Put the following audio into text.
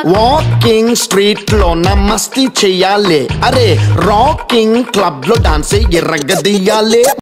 Walking street లో మస్తీ చెయ్యాలి, అరే రాకింగ్ క్లబ్ లో డాన్స్ ఎర్రగదీయాలి.